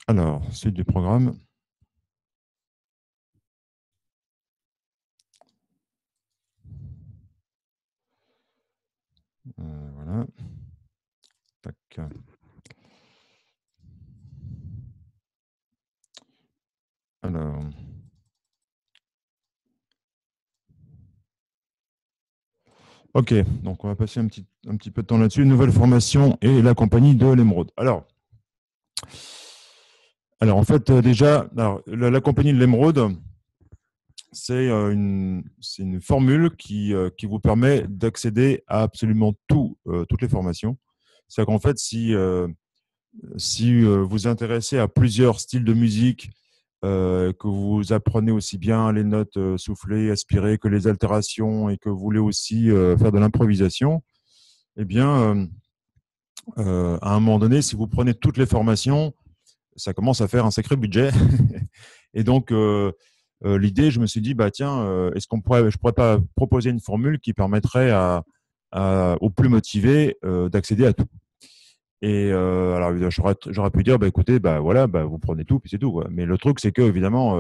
Alors, suite du programme. Voilà. Tac. Alors. Ok, donc on va passer un petit peu de temps là-dessus. Nouvelle formation et la compagnie de l'Émeraude. Alors en fait, déjà, la compagnie de l'Émeraude, c'est une formule qui vous permet d'accéder à absolument toutes les formations. C'est-à-dire qu'en fait, si vous vous intéressez à plusieurs styles de musique, que vous apprenez aussi bien les notes soufflées, aspirées que les altérations et que vous voulez aussi faire de l'improvisation, eh bien, à un moment donné, si vous prenez toutes les formations, ça commence à faire un sacré budget. Et donc, l'idée, je me suis dit, bah tiens, je pourrais pas proposer une formule qui permettrait aux plus motivés d'accéder à tout. Et alors, j'aurais pu dire, bah écoutez, bah voilà, bah vous prenez tout, puis c'est tout, quoi. Mais le truc, c'est que évidemment,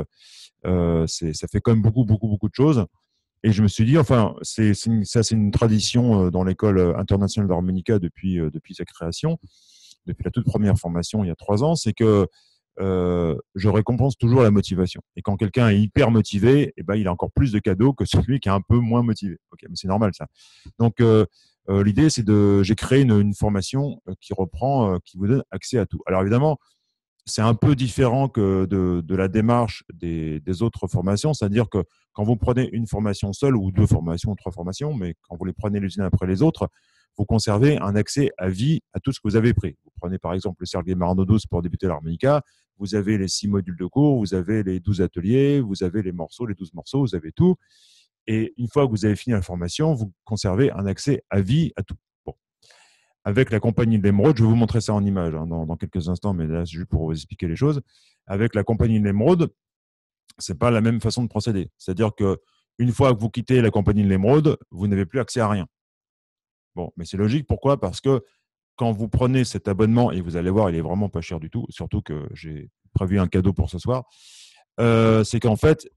ça fait quand même beaucoup de choses. Et je me suis dit, enfin, c'est une tradition dans l'école internationale d'harmonica depuis sa création, depuis la toute première formation il y a 3 ans, c'est que je récompense toujours la motivation. Et quand quelqu'un est hyper motivé, eh ben, il a encore plus de cadeaux que celui qui est un peu moins motivé. Ok, mais c'est normal ça. Donc l'idée, j'ai créé une formation qui reprend, qui vous donne accès à tout. Alors évidemment, c'est un peu différent que de la démarche des autres formations, c'est-à-dire que quand vous prenez une formation seule ou 2 formations ou 3 formations, mais quand vous les prenez les unes après les autres, vous conservez un accès à vie à tout ce que vous avez pris. Vous prenez par exemple le Sergei Marno-12 pour débuter l'harmonica, vous avez les 6 modules de cours, vous avez les 12 ateliers, vous avez les morceaux, les 12 morceaux, vous avez tout. Et une fois que vous avez fini la formation, vous conservez un accès à vie à tout. Bon. Avec la compagnie de l'Émeraude, je vais vous montrer ça en image dans quelques instants, mais là, c'est juste pour vous expliquer les choses. Avec la compagnie de l'Émeraude, c'est pas la même façon de procéder. C'est-à-dire que une fois que vous quittez la compagnie de l'Émeraude, vous n'avez plus accès à rien. Bon, mais c'est logique. Pourquoi? Parce que quand vous prenez cet abonnement, et vous allez voir, il est vraiment pas cher du tout, surtout que j'ai prévu un cadeau pour ce soir, c'est qu'en fait,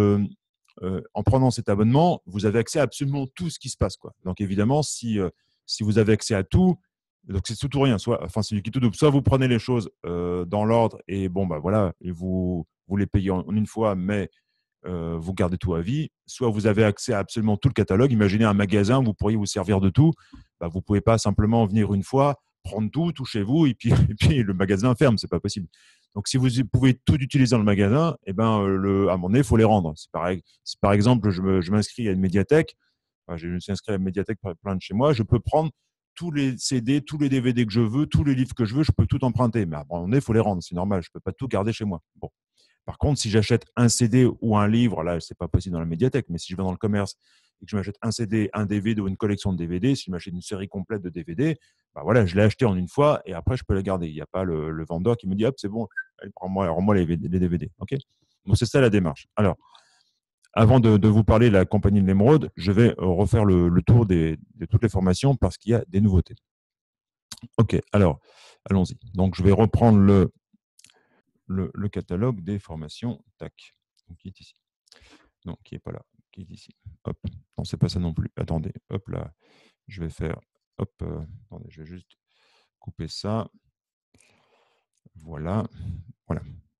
en prenant cet abonnement, vous avez accès à absolument tout ce qui se passe, quoi. Donc évidemment, si vous avez accès à tout, donc c'est tout ou rien, c'est du qui tout double. Soit vous prenez les choses dans l'ordre et bon bah voilà, et vous les payez en une fois, mais vous gardez tout à vie. Soit vous avez accès à absolument tout le catalogue. Imaginez un magasin, vous pourriez vous servir de tout. Bah, vous pouvez pas simplement venir une fois, prendre tout chez vous et puis, et puis le magasin ferme, c'est pas possible. Donc si vous pouvez tout utiliser dans le magasin, eh ben, à un moment donné, il faut les rendre. C'est pareil. Si par exemple je m'inscris à une médiathèque, enfin, je me suis inscrit à la médiathèque plein de chez moi, je peux prendre tous les CD, tous les DVD que je veux, tous les livres que je veux, je peux tout emprunter. Mais à un moment donné, il faut les rendre, c'est normal, je ne peux pas tout garder chez moi. Bon. Par contre, si j'achète un CD ou un livre, là, c'est pas possible dans la médiathèque, mais si je vais dans le commerce et que je m'achète un CD, un DVD ou une collection de DVD, si je m'achète une série complète de DVD, bah voilà, je l'ai acheté en une fois et après, je peux la garder. Il n'y a pas le vendeur qui me dit, hop, c'est bon, allez, rends-moi les DVD. OK. Donc, c'est ça la démarche. Alors, avant de vous parler de la compagnie de l'Émeraude, je vais refaire le tour de toutes les formations parce qu'il y a des nouveautés. OK, alors, allons-y. Donc, je vais reprendre le catalogue des formations. Tac. Donc, qui est ici. Non, qui n'est pas là. Qui est ici. Hop. Non, c'est pas ça non plus. Attendez. Hop là. Je vais faire. Hop. Attendez, je vais juste couper ça. Voilà. Voilà.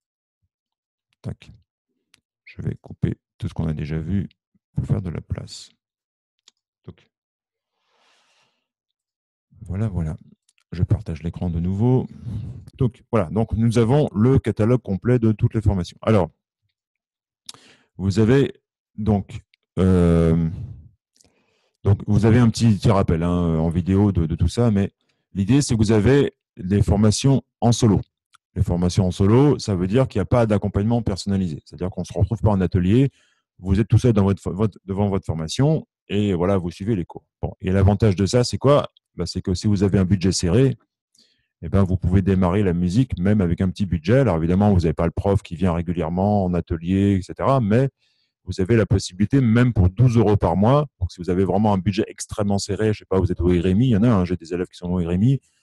Tac. Je vais couper tout ce qu'on a déjà vu pour faire de la place. Donc, voilà. Je partage l'écran de nouveau. Donc, voilà. Donc, nous avons le catalogue complet de toutes les formations. Alors, vous avez donc vous avez un petit rappel en vidéo de tout ça, mais l'idée, c'est que vous avez des formations en solo. Les formations en solo, ça veut dire qu'il n'y a pas d'accompagnement personnalisé. C'est-à-dire qu'on ne se retrouve pas en atelier, vous êtes tout seul devant votre formation et voilà, vous suivez les cours. Bon, et l'avantage de ça, c'est quoi? C'est que si vous avez un budget serré, eh ben, vous pouvez démarrer la musique même avec un petit budget. Alors évidemment, vous n'avez pas le prof qui vient régulièrement en atelier, etc. Mais vous avez la possibilité, même pour 12 euros par mois, donc si vous avez vraiment un budget extrêmement serré, je ne sais pas, vous êtes au RMI, il y en a, j'ai des élèves qui sont au RMI,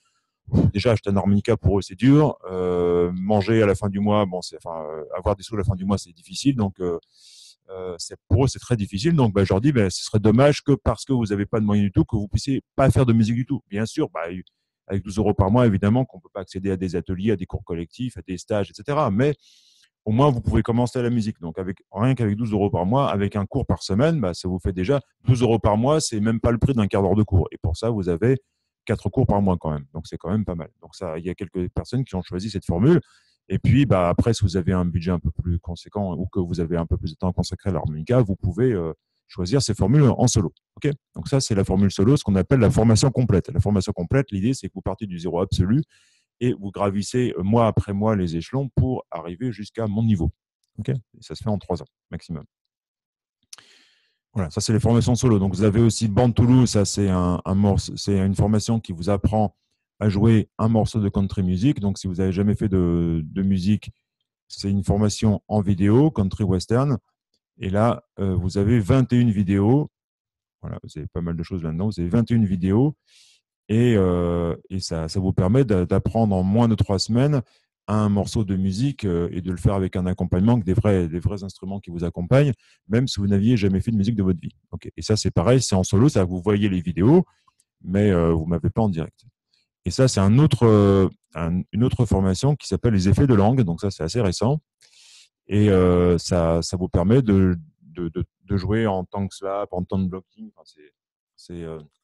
déjà acheter un harmonica pour eux c'est dur, manger à la fin du mois, bon, avoir des sous à la fin du mois c'est difficile, donc pour eux c'est très difficile. Donc je leur dis, ce serait dommage que parce que vous n'avez pas de moyens du tout, que vous puissiez pas faire de musique du tout. Bien sûr, avec 12 euros par mois, évidemment qu'on ne peut pas accéder à des ateliers, à des cours collectifs, à des stages, etc. Mais au moins, vous pouvez commencer la musique. Donc, rien qu'avec 12 euros par mois, avec un cours par semaine, ça vous fait déjà 12 euros par mois. C'est même pas le prix d'un quart d'heure de cours. Et pour ça, vous avez 4 cours par mois quand même. Donc, c'est quand même pas mal. Donc, il y a quelques personnes qui ont choisi cette formule. Et puis, après, si vous avez un budget un peu plus conséquent ou que vous avez un peu plus de temps consacré à l'harmonica, vous pouvez choisir ces formules en solo. Okay, donc, ça, c'est la formule solo, ce qu'on appelle la formation complète. La formation complète, l'idée, c'est que vous partez du zéro absolu et vous gravissez mois après mois les échelons pour arriver jusqu'à mon niveau. Okay, et ça se fait en 3 ans maximum. Voilà, ça c'est les formations solo. Donc vous avez aussi Band Toulouse, ça c'est c'est une formation qui vous apprend à jouer un morceau de country music. Donc si vous n'avez jamais fait de musique, c'est une formation en vidéo, country western. Et là, vous avez 21 vidéos. Voilà, vous avez pas mal de choses là-dedans. Vous avez 21 vidéos et ça vous permet d'apprendre en moins de 3 semaines un morceau de musique et de le faire avec un accompagnement, des vrais instruments qui vous accompagnent, même si vous n'aviez jamais fait de musique de votre vie. Okay. Et ça, c'est pareil, c'est en solo, c'est-à-dire que vous voyez les vidéos, mais vous ne m'avez pas en direct. Et ça, c'est une autre formation qui s'appelle les effets de langue. Donc ça, c'est assez récent. Et ça vous permet de jouer en temps que slap, en temps de blocking. Enfin, c'est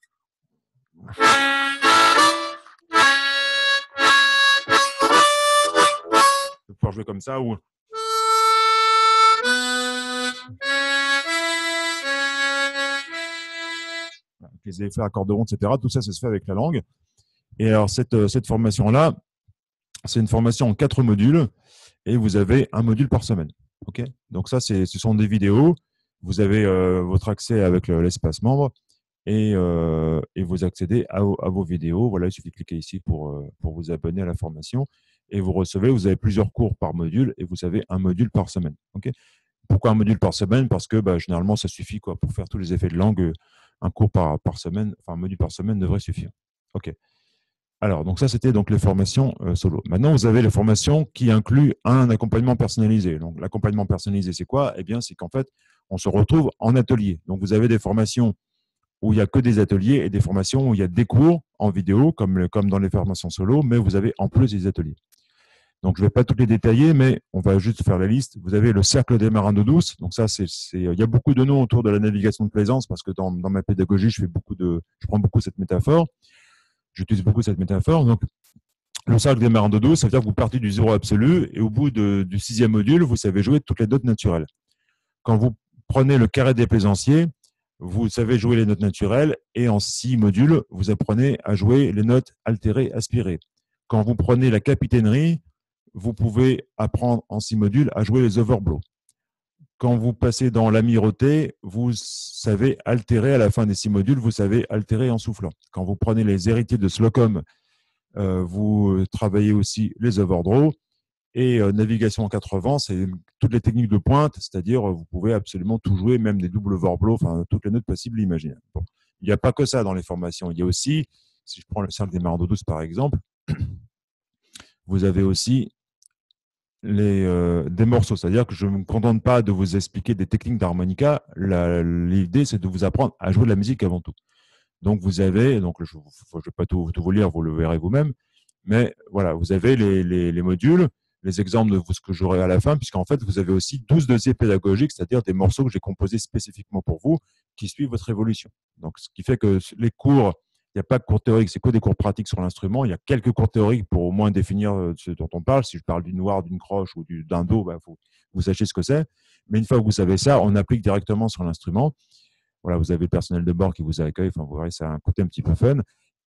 de pouvoir jouer comme ça ou les effets à cordes rondes, etc. Tout ça, ça se fait avec la langue. Et alors, cette formation-là, c'est une formation en 4 modules et vous avez un module par semaine. Okay, donc ça, ce sont des vidéos. Vous avez votre accès avec l'espace membre et vous accédez à vos vidéos. Voilà, il suffit de cliquer ici pour vous abonner à la formation et vous avez plusieurs cours par module et vous avez un module par semaine. Okay, pourquoi un module par semaine? Parce que généralement, ça suffit pour faire tous les effets de langue. Un cours par semaine, enfin un module par semaine devrait suffire. OK. Alors, donc ça, c'était donc les formations solo. Maintenant, vous avez les formations qui incluent un accompagnement personnalisé. Donc, l'accompagnement personnalisé, c'est quoi? Eh bien, c'est qu'en fait, on se retrouve en atelier. Donc, vous avez des formations où il n'y a que des ateliers et des formations où il y a des cours en vidéo, comme dans les formations solo, mais vous avez en plus des ateliers. Donc, je ne vais pas toutes les détailler, mais on va juste faire la liste. Vous avez le cercle des marins d'eau douce. Donc, ça, il y a beaucoup de noms autour de la navigation de plaisance parce que dans ma pédagogie, je prends beaucoup cette métaphore. J'utilise beaucoup cette métaphore. Donc, le cercle des marins d'eau douce, ça veut dire que vous partez du zéro absolu et au bout du 6e module, vous savez jouer toutes les notes naturelles. Quand vous prenez le carré des plaisanciers, vous savez jouer les notes naturelles et en 6 modules, vous apprenez à jouer les notes altérées, aspirées. Quand vous prenez la capitainerie, vous pouvez apprendre en 6 modules à jouer les overblows. Quand vous passez dans l'amirauté, vous savez altérer à la fin des 6 modules, vous savez altérer en soufflant. Quand vous prenez les héritiers de Slocum, vous travaillez aussi les overdraws. Et navigation en 4 vents, c'est toutes les techniques de pointe, c'est-à-dire vous pouvez absolument tout jouer, même des doubles overblows, enfin toutes les notes possibles et imaginables. Bon. Il n'y a pas que ça dans les formations. Il y a aussi, si je prends le cercle des marins d'eau douce par exemple, vous avez aussi des morceaux. C'est-à-dire que je ne me contente pas de vous expliquer des techniques d'harmonica. L'idée, c'est de vous apprendre à jouer de la musique avant tout. Donc, je ne vais pas tout vous lire, vous le verrez vous-même. Mais voilà, vous avez les modules, les exemples de ce que j'aurai à la fin, puisqu'en fait, vous avez aussi 12 dossiers pédagogiques, c'est-à-dire des morceaux que j'ai composés spécifiquement pour vous, qui suivent votre évolution. Donc, ce qui fait que les cours, il n'y a pas de cours théoriques, c'est que des cours pratiques sur l'instrument. Il y a quelques cours théoriques pour au moins définir ce dont on parle. Si je parle d'une noire, d'une croche ou d'un do, vous sachiez ce que c'est. Mais une fois que vous savez ça, on applique directement sur l'instrument. Voilà, vous avez le personnel de bord qui vous accueille. Enfin, vous verrez, ça a un côté un petit peu fun.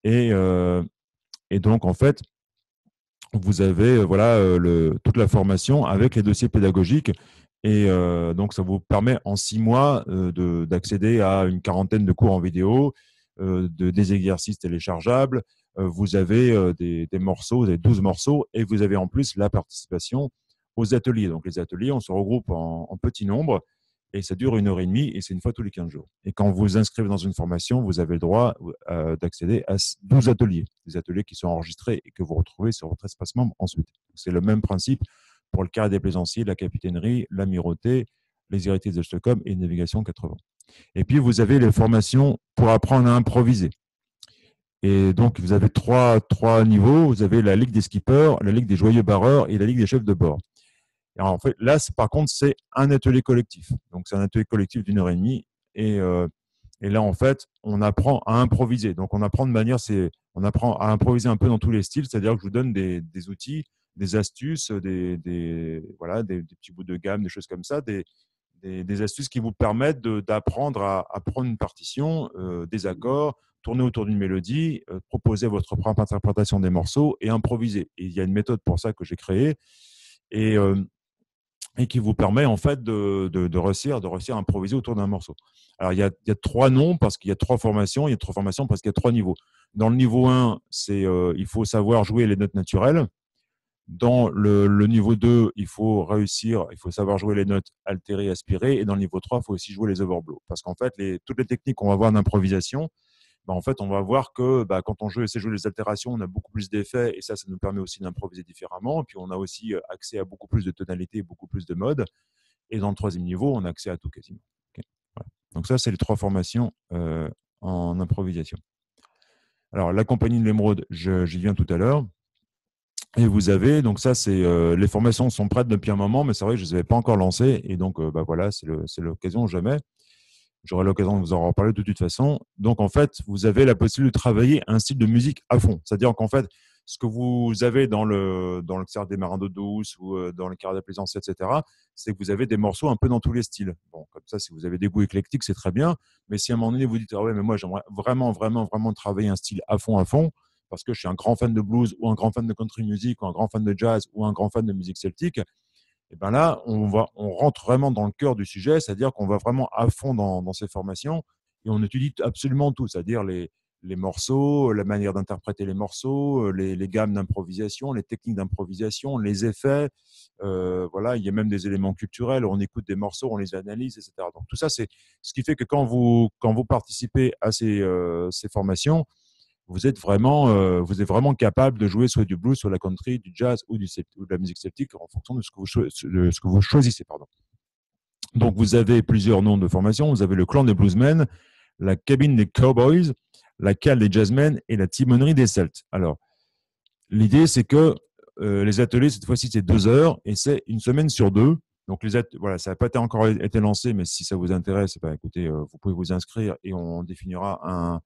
Et donc, en fait, vous avez toute la formation avec les dossiers pédagogiques. Et donc, ça vous permet en 6 mois d'accéder à une quarantaine de cours en vidéo, des exercices téléchargeables. Vous avez des morceaux, vous avez 12 morceaux, et vous avez en plus la participation aux ateliers. Donc, les ateliers, on se regroupe en petit nombre. et ça dure 1 heure et demie et c'est une fois tous les 15 jours. Et quand vous vous inscrivez dans une formation, vous avez le droit d'accéder à 12 ateliers, des ateliers qui sont enregistrés et que vous retrouvez sur votre espace membre ensuite. C'est le même principe pour le carré des plaisanciers, la capitainerie, l'amirauté, les héritiers de Stockholm et navigation 80. Et puis, vous avez les formations pour apprendre à improviser. Et donc, vous avez trois niveaux. Vous avez la Ligue des skippers, la Ligue des joyeux barreurs et la Ligue des chefs de bord. Et alors, en fait, là, par contre, c'est un atelier collectif. Donc, c'est un atelier collectif d'1 heure et demie. Et là, en fait, on apprend à improviser. Donc, on apprend on apprend à improviser un peu dans tous les styles. C'est-à-dire que je vous donne des outils, des astuces, voilà, des petits bouts de gamme, des choses comme ça, des astuces qui vous permettent d'apprendre à prendre une partition, des accords, tourner autour d'une mélodie, proposer votre propre interprétation des morceaux et improviser. Et il y a une méthode pour ça que j'ai créée et, euh, et qui vous permet en fait de réussir à improviser autour d'un morceau. Alors il y a 3 noms parce qu'il y a 3 formations, il y a 3 formations parce qu'il y a 3 niveaux. Dans le niveau 1, il faut savoir jouer les notes naturelles. Dans le niveau 2, il faut savoir jouer les notes altérées, aspirées. Et dans le niveau 3, il faut aussi jouer les overblows. Parce qu'en fait, toutes les techniques qu'on va voir en improvisation, en fait, on va voir que quand on sait jouer les altérations, on a beaucoup plus d'effets. Et ça nous permet aussi d'improviser différemment. Et puis, on a aussi accès à beaucoup plus de tonalités, beaucoup plus de modes. Et dans le 3e niveau, on a accès à tout quasiment. Okay. Voilà. Donc ça, c'est les 3 formations en improvisation. Alors, la compagnie de l'Émeraude, j'y viens tout à l'heure. Et vous avez, donc ça, les formations sont prêtes depuis un moment, mais c'est vrai que je ne les avais pas encore lancées. Et donc, voilà, c'est l'occasion jamais. J'aurai l'occasion de vous en reparler de toute façon. Donc, en fait, vous avez la possibilité de travailler un style de musique à fond. C'est-à-dire qu'en fait, ce que vous avez dans le cercle des marins d'eau douce ou dans le carré de la plaisance, etc., c'est que vous avez des morceaux un peu dans tous les styles. Bon, comme ça, si vous avez des goûts éclectiques, c'est très bien. Mais si à un moment donné, vous dites, ah ouais, mais moi, j'aimerais vraiment, vraiment, vraiment travailler un style à fond, parce que je suis un grand fan de blues ou un grand fan de country music ou un grand fan de jazz ou un grand fan de musique celtique, et ben là, on rentre vraiment dans le cœur du sujet, c'est-à-dire qu'on va vraiment à fond dans ces formations et on étudie absolument tout, c'est-à-dire les morceaux, la manière d'interpréter les morceaux, les gammes d'improvisation, les techniques d'improvisation, les effets. Voilà, il y a même des éléments culturels. On écoute des morceaux, on les analyse, etc. Donc tout ça, c'est ce qui fait que quand vous participez à ces formations, vous êtes vraiment capable de jouer soit du blues, soit la country, du jazz ou de la musique celtique en fonction de ce que vous choisissez. Pardon. Donc, vous avez plusieurs noms de formation. Vous avez le clan des bluesmen, la cabine des cowboys, la cale des jazzmen et la timonerie des celtes. Alors, l'idée, c'est que les ateliers, cette fois-ci, c'est 2 heures et c'est une semaine sur 2. Donc, voilà, ça n'a pas encore été lancé, mais si ça vous intéresse, écoutez, vous pouvez vous inscrire et on définira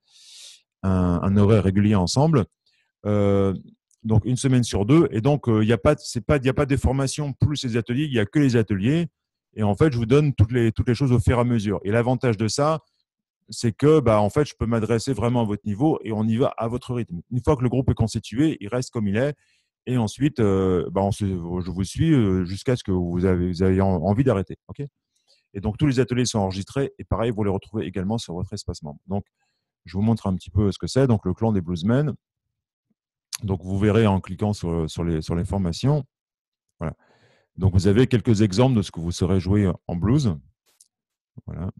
un horaire régulier ensemble. Euh, donc une semaine sur 2. Et donc, il n'y a pas des formations plus les ateliers, il n'y a que les ateliers. Et en fait, je vous donne toutes les choses au fur et à mesure. Et l'avantage de ça, c'est que en fait, je peux m'adresser vraiment à votre niveau et on y va à votre rythme. Une fois que le groupe est constitué, il reste comme il est. Et ensuite, je vous suis jusqu'à ce que vous ayez envie d'arrêter. Okay, et donc, tous les ateliers sont enregistrés et pareil, vous les retrouvez également sur votre espace membre. Donc, je vous montre un petit peu ce que c'est. Donc, le clan des bluesmen. Donc, vous verrez en cliquant sur les formations. Voilà. Donc, vous avez quelques exemples de ce que vous saurez jouer en blues. Voilà.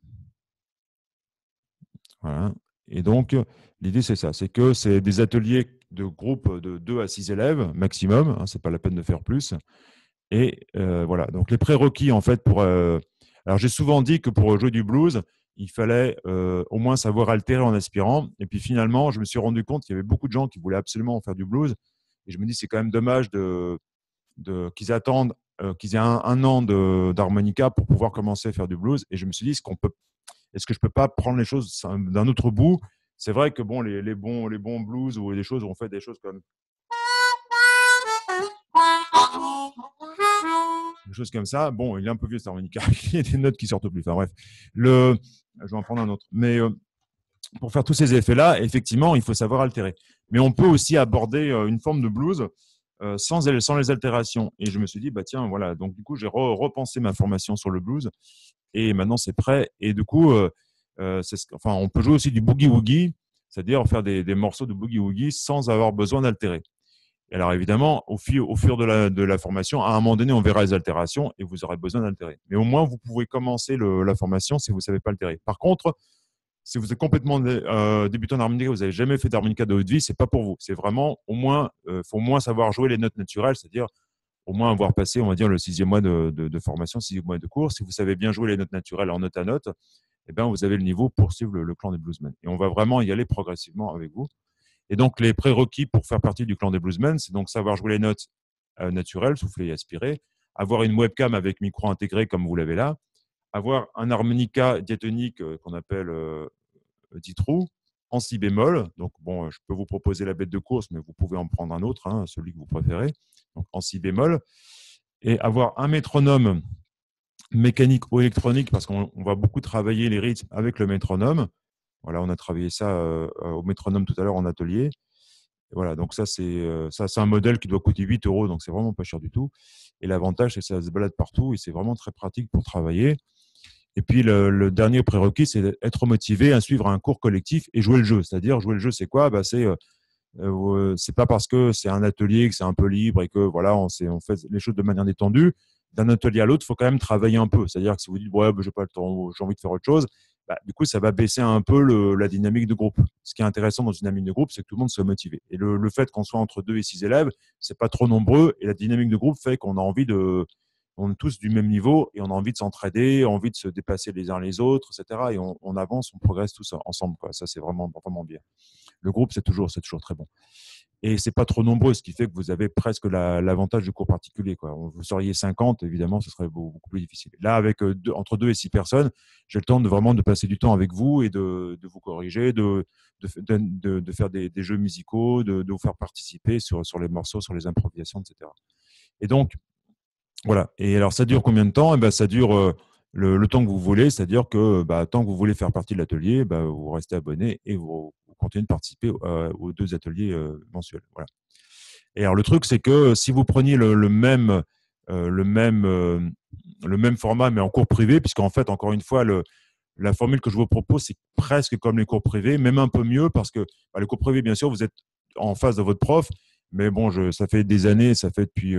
Voilà. Et donc, l'idée, c'est ça. C'est que c'est des ateliers de groupe de 2 à 6 élèves maximum. Hein, ce n'est pas la peine de faire plus. Et voilà. Donc, les prérequis, en fait, alors, j'ai souvent dit que pour jouer du blues, il fallait au moins savoir altérer en aspirant. Et puis, finalement, je me suis rendu compte qu'il y avait beaucoup de gens qui voulaient absolument faire du blues. Et je me dis, c'est quand même dommage qu'ils attendent qu'ils aient un an d'harmonica pour pouvoir commencer à faire du blues. Et je me suis dit, est-ce que je peux pas prendre les choses d'un autre bout? C'est vrai que bon, les bons blues ou des choses, on fait des choses comme des choses comme ça. Bon, il est un peu vieux cet harmonica. Il y a des notes qui sortent plus. Enfin bref, je vais en prendre un autre. Mais pour faire tous ces effets-là, effectivement, il faut savoir altérer. Mais on peut aussi aborder une forme de blues sans les altérations. Et je me suis dit, tiens, voilà. Donc, du coup, j'ai repensé ma formation sur le blues et maintenant, c'est prêt. Et du coup, on peut jouer aussi du boogie-woogie, c'est-à-dire faire des morceaux de boogie-woogie sans avoir besoin d'altérer. Et alors évidemment, au fur de la formation, à un moment donné, on verra les altérations et vous aurez besoin d'altérer. Mais au moins, vous pouvez commencer la formation si vous ne savez pas altérer. Par contre, si vous êtes complètement débutant d'harmonica, vous n'avez jamais fait d'harmonica de haute vie, c'est pas pour vous. C'est vraiment faut au moins savoir jouer les notes naturelles, c'est-à-dire au moins avoir passé, on va dire, le 6e mois de formation, 6e mois de cours. Si vous savez bien jouer les notes naturelles en note à note, eh bien, vous avez le niveau pour suivre le clan des bluesmen. Et on va vraiment y aller progressivement avec vous. Et donc, les prérequis pour faire partie du clan des bluesmen, c'est donc savoir jouer les notes naturelles, souffler et aspirer, avoir une webcam avec micro intégré comme vous l'avez là, avoir un harmonica diatonique qu'on appelle 10 trous en si bémol. Donc, bon, je peux vous proposer la bête de course, mais vous pouvez en prendre un autre, hein, celui que vous préférez, donc en si bémol. Et avoir un métronome mécanique ou électronique, parce qu'on va beaucoup travailler les rythmes avec le métronome. Voilà, on a travaillé ça au métronome tout à l'heure en atelier. Et voilà, donc ça, c'est un modèle qui doit coûter 8 euros, donc c'est vraiment pas cher du tout. Et l'avantage, c'est que ça se balade partout et c'est vraiment très pratique pour travailler. Et puis, le dernier prérequis, c'est d'être motivé à suivre un cours collectif et jouer le jeu. C'est-à-dire, jouer le jeu, c'est quoi? C'est pas parce que c'est un atelier, que c'est un peu libre et que voilà, on fait les choses de manière détendue. D'un atelier à l'autre, il faut quand même travailler un peu. C'est-à-dire que si vous dites, ouais, j'ai pas le temps, j'ai envie de faire autre chose, bah, du coup, ça va baisser un peu la dynamique de groupe. Ce qui est intéressant dans une dynamique de groupe, c'est que tout le monde soit motivé. Et le fait qu'on soit entre 2 et 6 élèves, c'est pas trop nombreux. Et la dynamique de groupe fait qu'on a envie on est tous du même niveau et on a envie de s'entraider, envie de se dépasser les uns les autres, etc. Et on avance, on progresse tous ensemble, quoi. Ça, c'est vraiment, vraiment bien. Le groupe, c'est toujours très bon. Et c'est pas trop nombreux, ce qui fait que vous avez presque l'avantage du cours particulier, quoi. Vous seriez 50, évidemment, ce serait beaucoup plus difficile. Là, avec entre 2 et 6 personnes, j'ai le temps vraiment de passer du temps avec vous et de vous corriger, de faire des jeux musicaux, de vous faire participer sur les morceaux, sur les improvisations, etc. Et donc, voilà. Et alors, ça dure combien de temps? Eh ben, ça dure le temps que vous voulez, c'est-à-dire que tant que vous voulez faire partie de l'atelier, vous restez abonné et vous continuez de participer aux 2 ateliers mensuels. Voilà. Et alors, le truc, c'est que si vous preniez euh, le même, euh, le même format, mais en cours privé, puisqu'en fait, encore une fois, la formule que je vous propose, c'est presque comme les cours privés, même un peu mieux, parce que les cours privés, bien sûr, vous êtes en face de votre prof, mais bon, ça fait des années, ça fait depuis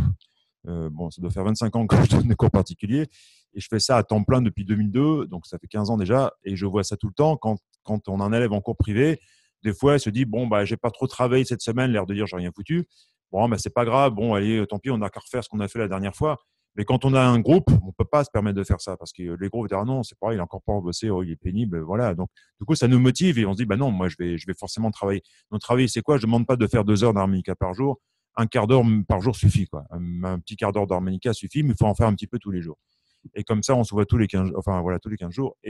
ça doit faire 25 ans que je donne des cours particuliers et je fais ça à temps plein depuis 2002, donc ça fait 15 ans déjà et je vois ça tout le temps quand on a un élève en cours privé, des fois il se dit bon j'ai pas trop travaillé cette semaine, l'air de dire j'ai rien foutu. Bon c'est pas grave, bon allez tant pis, on n'a qu'à refaire ce qu'on a fait la dernière fois. Mais quand on a un groupe, on peut pas se permettre de faire ça parce que les groupes disent ah non, c'est pareil, il a encore pas bossé, oh, il est pénible, voilà. Donc du coup ça nous motive et on se dit bah non, moi je vais forcément travailler. Donc travailler c'est quoi? Je demande pas de faire 2 heures d'harmonica par jour, un quart d'heure par jour suffit, quoi. Un petit quart d'heure d'harmonica suffit, mais il faut en faire un petit peu tous les jours. Et comme ça, on se voit tous les 15, enfin voilà, tous les 15 jours.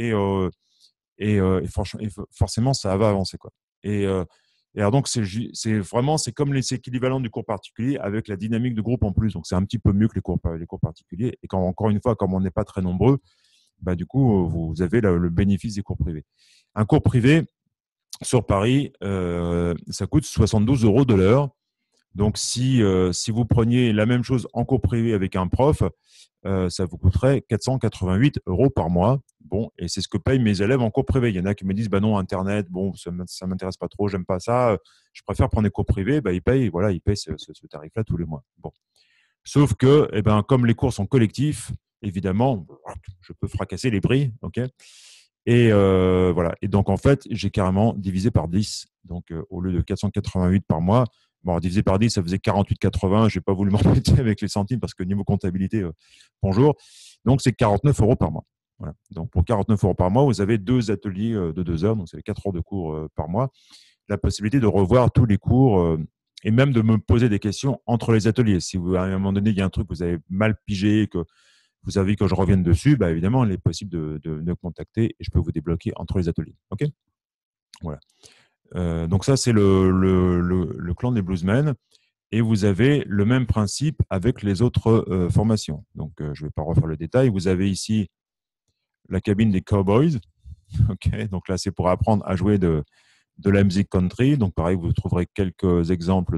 Et forcément, ça va avancer, quoi. Et, euh, et alors donc, c'est comme c'est équivalent du cours particulier avec la dynamique de groupe en plus. Donc, c'est un petit peu mieux que les cours particuliers. Et encore une fois, comme on n'est pas très nombreux, du coup, vous avez le bénéfice des cours privés. Un cours privé sur Paris, ça coûte 72 euros de l'heure. Donc, si vous preniez la même chose en cours privé avec un prof, ça vous coûterait 488 euros par mois. Bon, et c'est ce que payent mes élèves en cours privé. Il y en a qui me disent, non, Internet, bon, ça m'intéresse pas trop, j'aime pas ça, je préfère prendre des cours privés. Ils payent, voilà, ils payent ce tarif-là tous les mois. Bon. Sauf que, comme les cours sont collectifs, évidemment, je peux fracasser les prix, ok. Et voilà. Et donc, en fait, j'ai carrément divisé par 10. Donc, au lieu de 488 par mois, divisé par 10, ça faisait 48,80. Je n'ai pas voulu m'embêter avec les centimes parce que niveau comptabilité, bonjour. Donc, c'est 49 euros par mois. Voilà. Donc, pour 49 euros par mois, vous avez 2 ateliers de 2 heures. Donc, c'est 4 heures de cours par mois. La possibilité de revoir tous les cours et même de me poser des questions entre les ateliers. Si à un moment donné, il y a un truc que vous avez mal pigé, que vous avez que je revienne dessus, évidemment, il est possible de me contacter et je peux vous débloquer entre les ateliers. OK. Voilà. Donc ça, c'est le clan des bluesmen. Et vous avez le même principe avec les autres formations. Donc, je ne vais pas refaire le détail. Vous avez ici la cabine des Cowboys. Okay. Donc là, c'est pour apprendre à jouer de la musique country. Donc, pareil, vous trouverez quelques exemples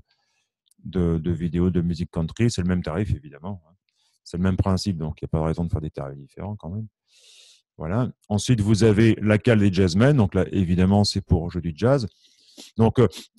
de vidéos de musique country. C'est le même tarif, évidemment. C'est le même principe, donc il n'y a pas de raison de faire des tarifs différents quand même. Voilà. Ensuite, vous avez la cale des jazzmen. Donc là, évidemment, c'est pour jouer du jazz. Donc,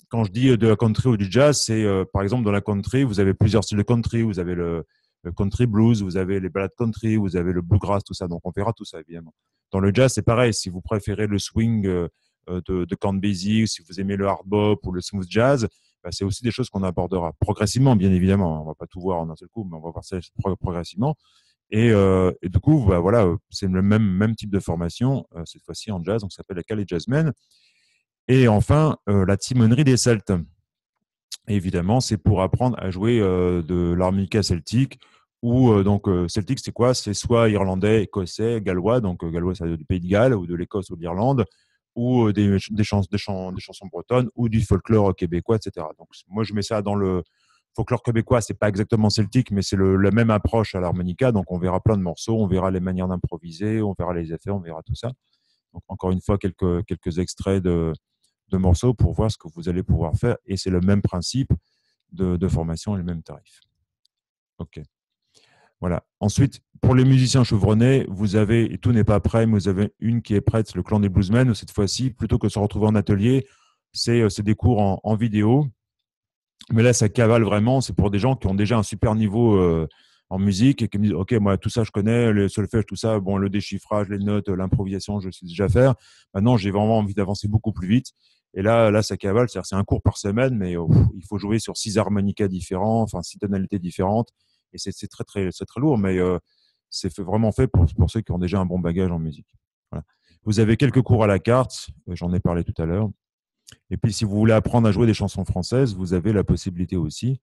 quand je dis de la country ou du jazz, c'est par exemple dans la country, vous avez plusieurs styles de country. Vous avez le country blues, vous avez les ballades country, vous avez le bluegrass, tout ça. Donc on verra tout ça évidemment. Dans le jazz, c'est pareil. Si vous préférez le swing de Count Basie, si vous aimez le hard bop ou le smooth jazz, bah, c'est aussi des choses qu'on abordera progressivement, bien évidemment. On va pas tout voir en un seul coup, mais on va voir ça progressivement. Et du coup, bah, voilà, c'est le même type de formation, cette fois-ci en jazz, donc ça s'appelle la Calais Jazzmen. Et enfin, la timonerie des Celtes. Et évidemment, c'est pour apprendre à jouer de l'harmonica celtique. Ou donc celtique, c'est quoi? C'est soit irlandais, écossais, gallois. Donc gallois, ça vient du Pays de Galles ou de l'Écosse ou de l'Irlande, ou des chansons bretonnes ou du folklore québécois, etc. Donc moi, je mets ça dans le folklore québécois. C'est pas exactement celtique, mais c'est la même approche à l'harmonica. Donc on verra plein de morceaux, on verra les manières d'improviser, on verra les effets, on verra tout ça. Donc encore une fois, quelques extraits de morceaux pour voir ce que vous allez pouvoir faire. Et c'est le même principe de formation et le même tarif. OK. Voilà. Ensuite, pour les musiciens chevronnés, vous avez, et tout n'est pas prêt, mais vous avez une qui est prête, le clan des bluesmen, où cette fois-ci, plutôt que de se retrouver en atelier, c'est des cours en vidéo. Mais là, ça cavale vraiment. C'est pour des gens qui ont déjà un super niveau en musique et qui me disent, OK, moi, tout ça, je connais, le solfège, tout ça, bon, le déchiffrage, les notes, l'improvisation, je sais déjà faire. Maintenant, j'ai vraiment envie d'avancer beaucoup plus vite. Et là, ça cavale. C'est un cours par semaine, mais il faut jouer sur 6 harmonicas différents, enfin, 6 tonalités différentes. Et c'est très lourd, mais vraiment fait pour ceux qui ont déjà un bon bagage en musique. Voilà. Vous avez quelques cours à la carte. J'en ai parlé tout à l'heure. Et puis, si vous voulez apprendre à jouer des chansons françaises, vous avez la possibilité aussi.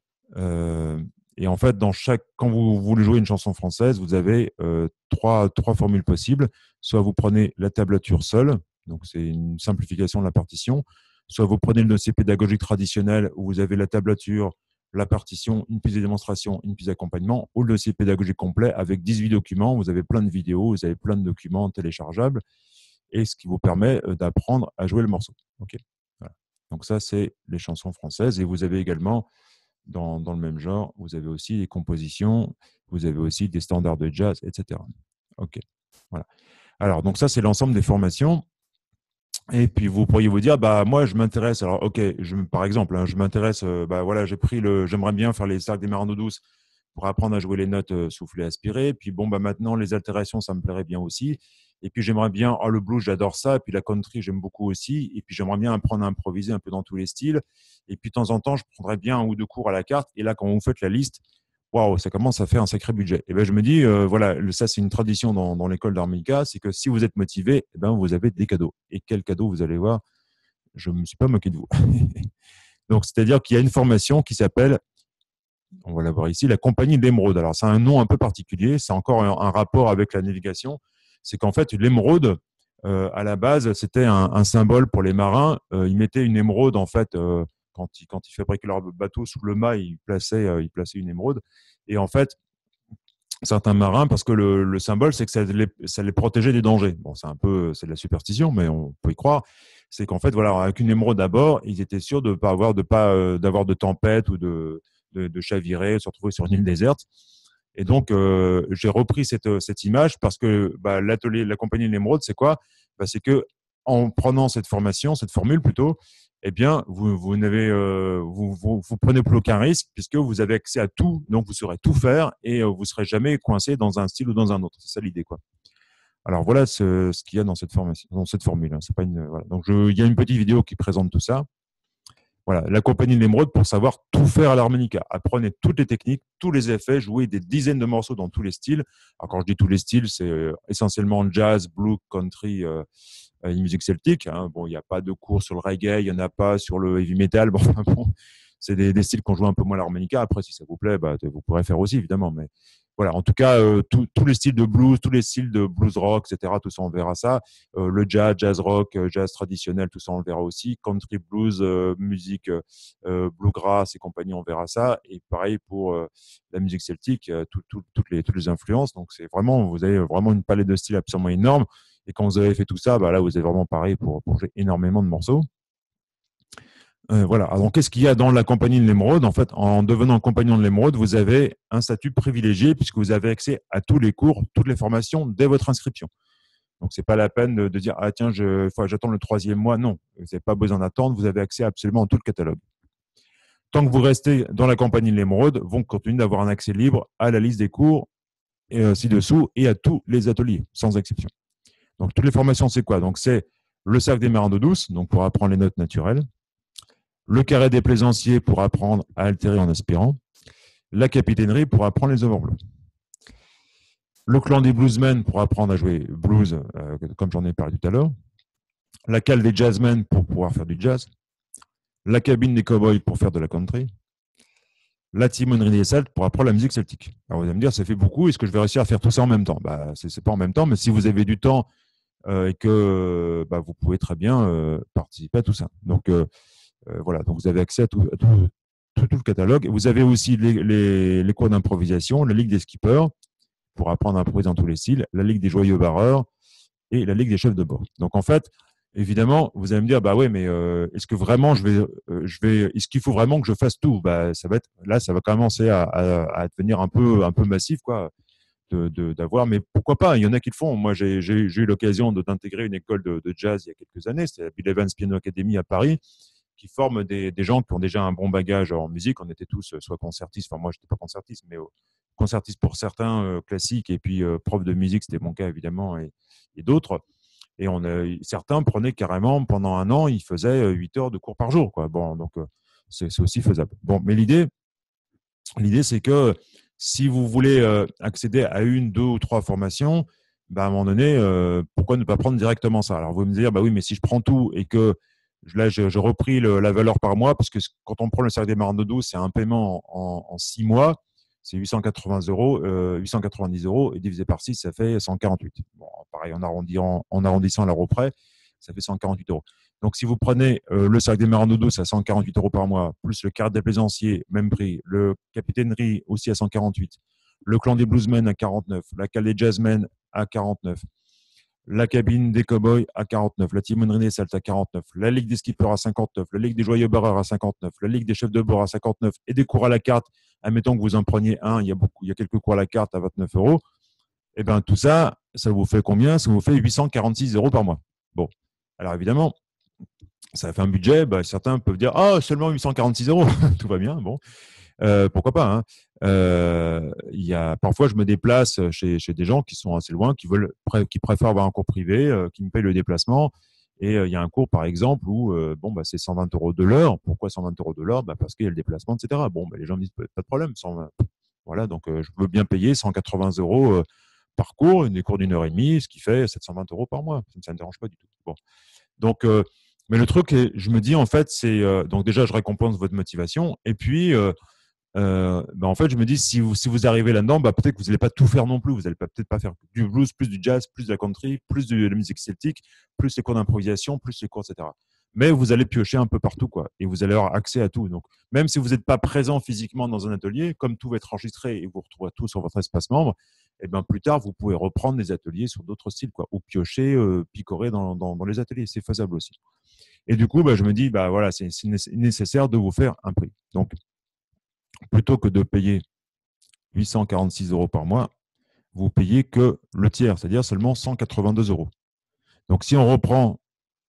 Et en fait, quand vous voulez jouer une chanson française, vous avez trois formules possibles. Soit vous prenez la tablature seule, donc c'est une simplification de la partition. Soit vous prenez le dossier pédagogique traditionnel où vous avez la tablature, la partition, une piste de démonstration, une piste d'accompagnement, ou le dossier pédagogique complet avec 18 documents. Vous avez plein de vidéos, vous avez plein de documents téléchargeables, et ce qui vous permet d'apprendre à jouer le morceau. Okay. Voilà. Donc ça, c'est les chansons françaises. Et vous avez également, dans le même genre, vous avez aussi des compositions, vous avez aussi des standards de jazz, etc. OK. Voilà. Alors, donc ça, c'est l'ensemble des formations. Et puis, vous pourriez vous dire, bah, moi, je m'intéresse. Alors, OK, par exemple, hein, je m'intéresse, bah, voilà, j'aimerais bien faire les cercles des marins d'eau douce pour apprendre à jouer les notes soufflées, aspirées. Puis, bon, bah, maintenant, les altérations, ça me plairait bien aussi. Et puis, j'aimerais bien, le blues, j'adore ça. Et puis, la country, j'aime beaucoup aussi. Et puis, j'aimerais bien apprendre à improviser un peu dans tous les styles. Et puis, de temps en temps, je prendrais bien un ou deux cours à la carte. Et là, quand vous faites la liste, waouh, ça commence à faire un sacré budget. Et ben, je me dis, voilà, ça, c'est une tradition dans l'école d'harmonica, c'est que si vous êtes motivé, eh ben, vous avez des cadeaux. Et quels cadeaux vous allez voir? Je ne me suis pas moqué de vous. Donc, c'est-à-dire qu'il y a une formation qui s'appelle, on va la voir ici, la Compagnie de l'Émeraude. Alors, c'est un nom un peu particulier, c'est encore un rapport avec la navigation. C'est qu'en fait, l'émeraude, à la base, c'était un symbole pour les marins. Ils mettaient une émeraude, en fait, quand ils fabriquaient leur bateau sous le mât, ils plaçaient une émeraude. Et en fait, certains marins, parce que le symbole, c'est que ça les protégeait des dangers. Bon, c'est de la superstition, mais on peut y croire. C'est qu'en fait, voilà, avec une émeraude à bord, ils étaient sûrs de pas avoir d'avoir de tempête ou de chavirer, se retrouver sur une île déserte. Et donc, j'ai repris cette image parce que bah, la compagnie de l'Émeraude, c'est quoi? Bah, c'est que en prenant cette formule plutôt, eh bien, vous prenez plus aucun risque puisque vous avez accès à tout, donc vous saurez tout faire et vous serez jamais coincé dans un style ou dans un autre. C'est ça l'idée, quoi. Alors voilà ce qu'il y a dans cette formation, dans cette formule. Hein. C'est pas voilà. Donc il y a une petite vidéo qui présente tout ça. Voilà, la compagnie de l'Émeraude pour savoir tout faire à l'harmonica. Apprenez toutes les techniques, tous les effets, jouez des dizaines de morceaux dans tous les styles. Alors quand je dis tous les styles, c'est essentiellement jazz, blues, country, et musique celtique. Hein. Bon, il n'y a pas de cours sur le reggae, il n'y en a pas sur le heavy metal. Bon, c'est des styles qu'on joue un peu moins à l'harmonica. Après, si ça vous plaît, bah, vous pourrez faire aussi, évidemment. Mais voilà, en tout cas, tous les styles de blues, tous les styles de blues rock, etc., tout ça, on verra ça. Le jazz, jazz rock, jazz traditionnel, tout ça, on le verra aussi. Country blues, musique bluegrass et compagnie, on verra ça. Et pareil pour la musique celtique, toutes les influences. Donc, vous avez vraiment une palette de styles absolument énorme. Et quand vous avez fait tout ça, bah là, vous êtes vraiment pareil pour jouer énormément de morceaux. Voilà. Alors, qu'est-ce qu'il y a dans la compagnie de l'Émeraude? En fait, en devenant compagnon de l'Émeraude, vous avez un statut privilégié puisque vous avez accès à tous les cours, toutes les formations dès votre inscription. Donc, ce n'est pas la peine de dire, ah tiens, j'attends le troisième mois. Non, vous n'avez pas besoin d'attendre, vous avez accès absolument à tout le catalogue. Tant que vous restez dans la compagnie de l'émeraude, vont continuer d'avoir un accès libre à la liste des cours et ci-dessous et à tous les ateliers, sans exception. Donc, toutes les formations, c'est quoi? Donc, c'est le cercle des marins d'eau douce, donc pour apprendre les notes naturelles, le carré des plaisanciers pour apprendre à altérer en aspirant, la capitainerie pour apprendre les overblows, le clan des bluesmen pour apprendre à jouer blues, comme j'en ai parlé tout à l'heure, la cale des jazzmen pour pouvoir faire du jazz, la cabine des cowboys pour faire de la country, la timonerie des Celtes pour apprendre la musique celtique. Alors vous allez me dire, ça fait beaucoup, est-ce que je vais réussir à faire tout ça en même temps? Bah, c'est pas en même temps, mais si vous avez du temps et que vous pouvez très bien participer à tout ça. Donc voilà, donc vous avez accès à tout le catalogue. Vous avez aussi les cours d'improvisation, la Ligue des skippers pour apprendre à improviser dans tous les styles, la Ligue des joyeux barreurs et la Ligue des chefs de bord. Donc en fait, évidemment, vous allez me dire, bah ouais, mais est-ce que vraiment est-ce qu'il faut vraiment que je fasse tout? Bah ça va commencer à devenir un peu massif, quoi, d'avoir. Mais pourquoi pas? Il y en a qui le font. Moi, j'ai eu l'occasion d'intégrer une école de jazz il y a quelques années. C'était la Bill Evans Piano Academy à Paris, qui forme des gens qui ont déjà un bon bagage en musique. On était tous soit concertistes. Enfin, moi, je n'étais pas concertiste, mais concertistes pour certains classiques, et puis prof de musique, c'était mon cas évidemment, et d'autres. Et certains prenaient carrément pendant un an, ils faisaient 8 heures de cours par jour, quoi. Bon, donc c'est aussi faisable. Bon, mais l'idée, c'est que si vous voulez accéder à une, deux ou trois formations, à un moment donné, pourquoi ne pas prendre directement ça? Alors, vous me dire, bah oui, mais si je prends tout et que là, je repris la valeur par mois, parce que quand on prend le cercle des marins d'eau douce, c'est un paiement en 6 mois, c'est 880 euros, 890 euros, et divisé par 6, ça fait 148. Bon, pareil, en arrondissant à l'euro près, ça fait 148 euros. Donc, si vous prenez le cercle des marins d'eau douce à 148 euros par mois, plus le quart des plaisanciers, même prix, le capitainerie aussi à 148, le clan des bluesmen à 49, la cale des jazzmen à 49, la cabine des cowboys à 49, la timonerie des Celtes à 49, la ligue des skippers à 59, la ligue des joyeux barreurs à 59, la ligue des chefs de bord à 59, et des cours à la carte. Admettons que vous en preniez un, il y a quelques cours à la carte à 29 euros. Et bien tout ça, ça vous fait combien? Ça vous fait 846 euros par mois. Bon, alors évidemment, ça fait un budget. Certains peuvent dire, ah, seulement 846 euros, tout va bien. Bon, pourquoi pas, hein. Parfois, je me déplace chez des gens qui sont assez loin, qui préfèrent avoir un cours privé, qui me payent le déplacement. Et il y a un cours, par exemple, où c'est 120 euros de l'heure. Pourquoi 120 euros de l'heure? Parce qu'il y a le déplacement, etc. Bon, les gens me disent, pas de problème. 120. Voilà, donc je veux bien payer 180 euros par cours, des cours d'une heure et demie, ce qui fait 720 euros par mois. Ça ne me dérange pas du tout. Bon. Donc, mais le truc, je me dis, en fait, c'est donc déjà, je récompense votre motivation. Et puis, en fait, je me dis, si vous arrivez là-dedans, peut-être que vous n'allez pas tout faire non plus. Vous n'allez peut-être pas faire du blues, plus du jazz, plus de la country, plus de la musique celtique, plus les cours d'improvisation, plus les cours, etc. Mais vous allez piocher un peu partout, quoi. Et vous allez avoir accès à tout. Donc, même si vous n'êtes pas présent physiquement dans un atelier, comme tout va être enregistré et vous retrouvez tout sur votre espace membre, et plus tard, vous pouvez reprendre des ateliers sur d'autres styles, quoi, ou piocher, picorer dans les ateliers. C'est faisable aussi. Et du coup, je me dis, voilà, c'est nécessaire de vous faire un prix. Donc, plutôt que de payer 846 euros par mois, vous payez que le tiers, c'est-à-dire seulement 182 euros. Donc, si on reprend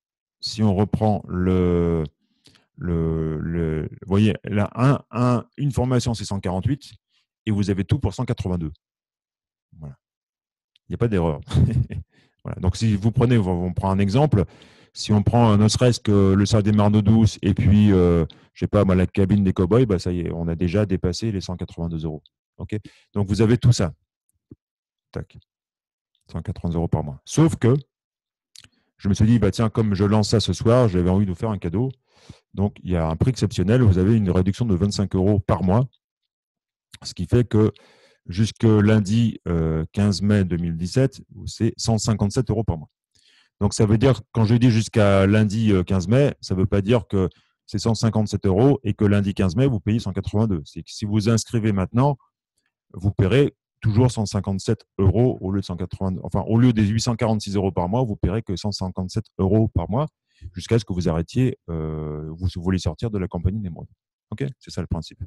vous voyez, là, une formation, c'est 148 et vous avez tout pour 182. Voilà. Il n'y a pas d'erreur. Voilà. Donc, si vous prenez, on prend un exemple. Si on prend ne serait-ce que le cercle des marins d'eau douce et puis, je sais pas, la cabine des cowboys, ça y est, on a déjà dépassé les 182 euros. Okay, donc, vous avez tout ça. Tac. 180 euros par mois. Sauf que je me suis dit, tiens, comme je lance ça ce soir, j'avais envie de vous faire un cadeau. Donc, il y a un prix exceptionnel. Vous avez une réduction de 25 euros par mois. Ce qui fait que jusque lundi 15 mai 2017, c'est 157 euros par mois. Donc, ça veut dire, quand je dis jusqu'à lundi 15 mai, ça ne veut pas dire que c'est 157 euros et que lundi 15 mai, vous payez 182. C'est que si vous inscrivez maintenant, vous paierez toujours 157 euros au lieu de 180, enfin, au lieu des 846 euros par mois, vous paierez que 157 euros par mois jusqu'à ce que vous arrêtiez, vous voulez sortir de la compagnie d'émeraude. OK, c'est ça le principe.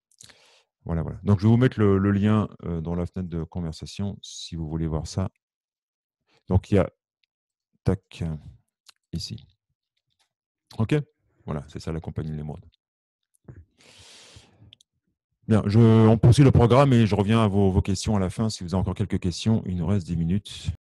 Voilà, voilà. Donc, je vais vous mettre le lien dans la fenêtre de conversation si vous voulez voir ça. Donc, il y a, tac, ici. OK? Voilà, c'est ça la compagnie Nemrod. Bien, on poursuit le programme et je reviens à vos questions à la fin. Si vous avez encore quelques questions, il nous reste 10 minutes.